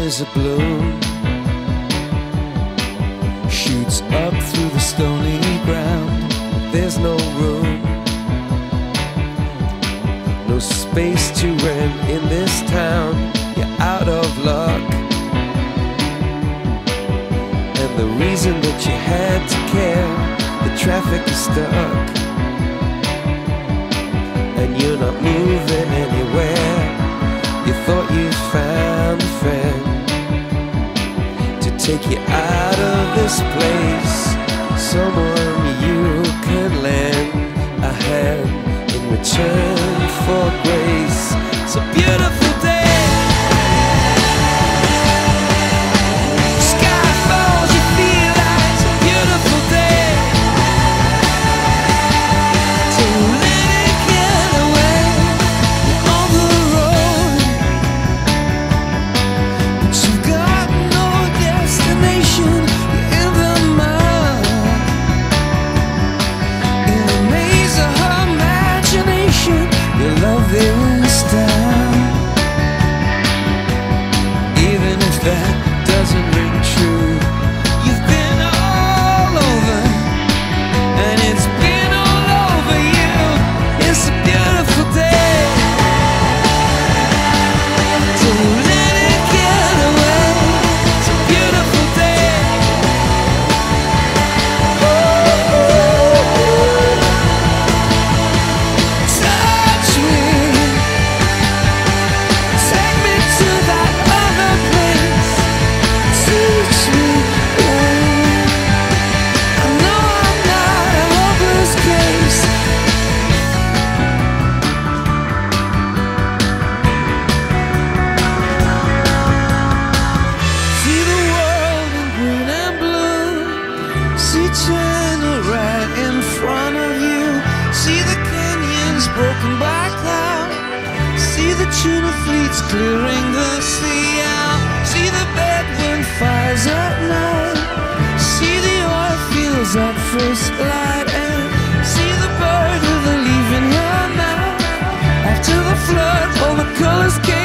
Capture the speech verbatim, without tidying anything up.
is a bloom, shoots up through the stony ground. There's no room, no space to rent in this town. You're out of luck, and the reason that you had to care, the traffic is stuck, and you're not moving anywhere. You thought you found a friend to take you out of this place, someone you could lend a hand in return for grace. It's a beautiful day. Sky falls, you feel like it's a beautiful day. So let it get away on the road, but you've got no destination. You're in the mud, in the maze of her imagination. Your love is down, even if that doesn't ring true. You've been all over, and it's been all over you. It's a beautiful day. So let it get away. It's a beautiful day. Touch me, take me to that other place. Teach me, oh, I know I'm not a hopeless case. See the world in green and blue, see China right in front of you, see the canyons broken by cloud, see the tuna fleets clearing the sea out, see the bedroom fires at night, see the oil fields at first light, and see the bird with a leaf in her mouth. After the flood, all the colors came